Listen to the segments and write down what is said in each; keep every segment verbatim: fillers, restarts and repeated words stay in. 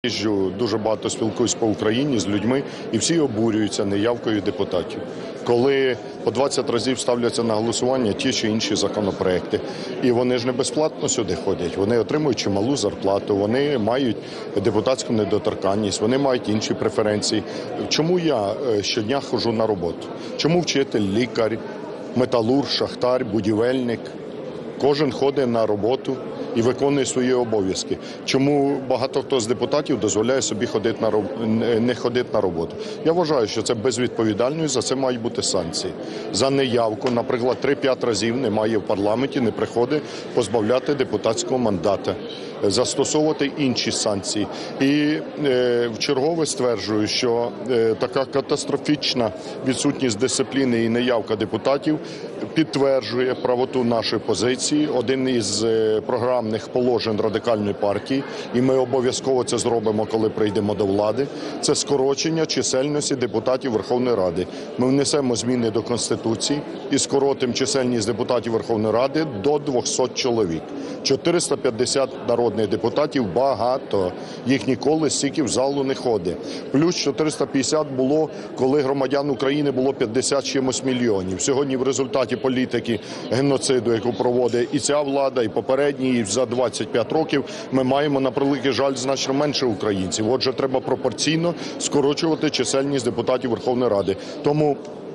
Їжджу, дуже багато спілкуюсь по Україні з людьми, і всі обурюються неявкою депутатів. Коли по двадцять разів ставляться на голосування ті чи інші законопроекти, і вони ж не безплатно сюди ходять, вони отримують чималу зарплату, вони мають депутатську недоторканність, вони мають інші преференції. Чому я щодня ходжу на роботу? Чому вчитель, лікар, металург, шахтар, будівельник? Кожен ходить на роботу і виконує свої обов'язки. Чому багато хто з депутатів дозволяє собі ходити на роб... не ходити на роботу? Я вважаю, що це безвідповідально, і за це мають бути санкції. За неявку, наприклад, три-п'ять разів немає в парламенті, не приходить, позбавляти депутатського мандата, застосовувати інші санкції. І е, вчергове стверджую, що е, така катастрофічна відсутність дисципліни і неявка депутатів підтверджує правоту нашої позиції. Один із е, програмних положень Радикальної партії, і ми обов'язково це зробимо, коли прийдемо до влади, це скорочення чисельності депутатів Верховної Ради. Ми внесемо зміни до Конституції і скоротимо чисельність депутатів Верховної Ради до двохсот чоловік. чотириста п'ятдесят народних депутатів – багато. Їх ніколи стільки в залу не ходить. Плюс чотириста п'ятдесят було, коли громадян України було п'ятдесят чимось мільйонів. Сьогодні в результаті політики геноциду, яку проводить і ця влада, і попередні, і за двадцять п'ять років, ми маємо, на превеликий жаль, значно менше українців. Отже, треба пропорційно скорочувати чисельність депутатів Верховної Ради. Тому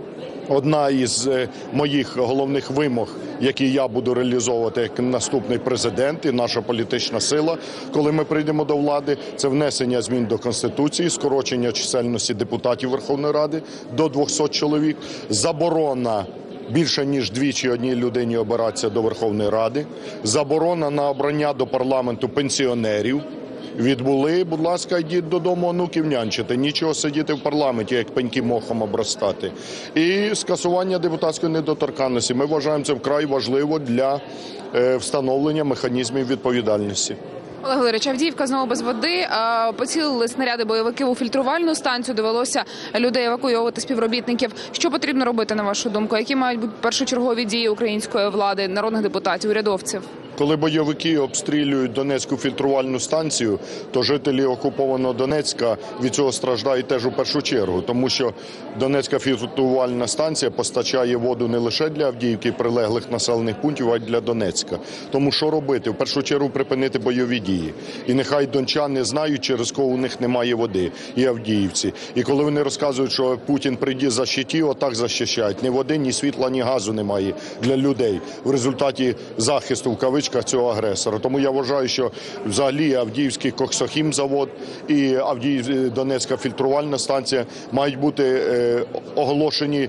одна із моїх головних вимог, які я буду реалізовувати як наступний президент і наша політична сила, коли ми прийдемо до влади, це внесення змін до Конституції, скорочення чисельності депутатів Верховної Ради до двохсот чоловік, заборона більше ніж двічі одній людині обиратися до Верховної Ради, заборона на обрання до парламенту пенсіонерів. Відбули, будь ласка, йдіть додому онуків нянчити, нічого сидіти в парламенті, як пеньки мохом обростати. І скасування депутатської недоторканності. Ми вважаємо це вкрай важливо для е, встановлення механізмів відповідальності. Олег Валерійович, Авдіївка знову без води. Поцілили снаряди бойовиків у фільтрувальну станцію, довелося людей евакуйовувати, співробітників. Що потрібно робити, на вашу думку? Які мають бути першочергові дії української влади, народних депутатів, урядовців? Коли бойовики обстрілюють Донецьку фільтрувальну станцію, то жителі окупованого Донецька від цього страждають теж у першу чергу, тому що Донецька фільтрувальна станція постачає воду не лише для Авдіївки і прилеглих населених пунктів, а й для Донецька. Тому що робити? В першу чергу припинити бойові дії. І нехай дончани знають, через кого у них немає води, і авдіївці. І коли вони розказують, що Путін прийде защитив, отак захищають. Ні води, ні світла, ні газу немає для людей в результаті захисту, в кавичках, цього агресора. Тому я вважаю, що взагалі Авдіївський коксохімзавод і Авдіїв... Донецька фільтрувальна станція мають бути е, оголошені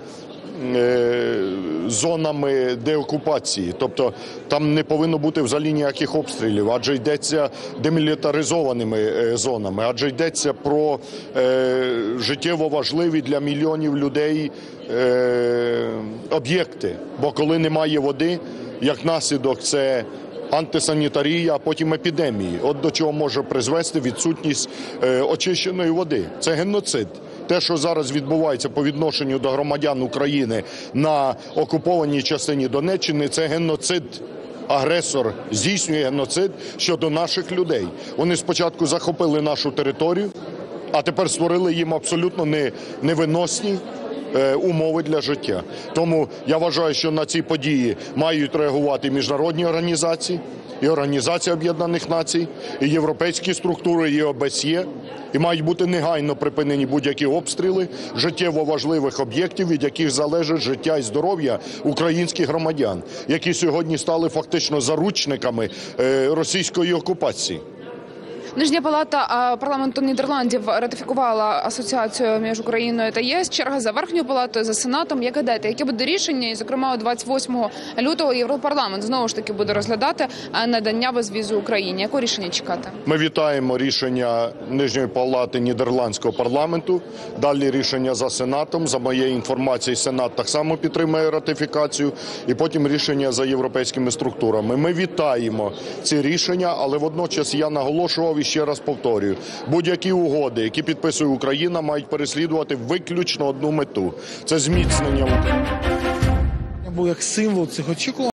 е, зонами деокупації. Тобто там не повинно бути взагалі ніяких обстрілів, адже йдеться демілітаризованими е, зонами, адже йдеться про е, життєво важливі для мільйонів людей е, об'єкти. Бо коли немає води, як наслідок це антисанітарія, а потім епідемії. От до чого може призвести відсутність е, очищеної води. Це геноцид. Те, що зараз відбувається по відношенню до громадян України на окупованій частині Донеччини, це геноцид. Агресор здійснює геноцид щодо наших людей. Вони спочатку захопили нашу територію, а тепер створили їм абсолютно не, невиносні умови для життя. Тому я вважаю, що на ці події мають реагувати міжнародні організації, і Організація Об'єднаних Націй, і європейські структури, і О Б С Є, і мають бути негайно припинені будь-які обстріли життєво важливих об'єктів, від яких залежить життя і здоров'я українських громадян, які сьогодні стали фактично заручниками російської окупації. Нижня палата парламенту Нідерландів ратифікувала асоціацію між Україною та Є С. Черга за Верхньою палатою, за Сенатом. Як гадаєте, яке буде рішення? І, зокрема, двадцять восьмого лютого Європарламент знову ж таки буде розглядати надання безвізу Україні. Яке рішення чекати? Ми вітаємо рішення Нижньої палати Нідерландського парламенту. Далі рішення за Сенатом. За моєю інформацією, Сенат так само підтримує ратифікацію. І потім рішення за європейськими структурами. Ми вітаємо ці рішення, але водночас я наголошував і ще раз повторюю, будь-які угоди, які підписує Україна, мають переслідувати виключно одну мету – це зміцнення України. Був як символ цих очікувань.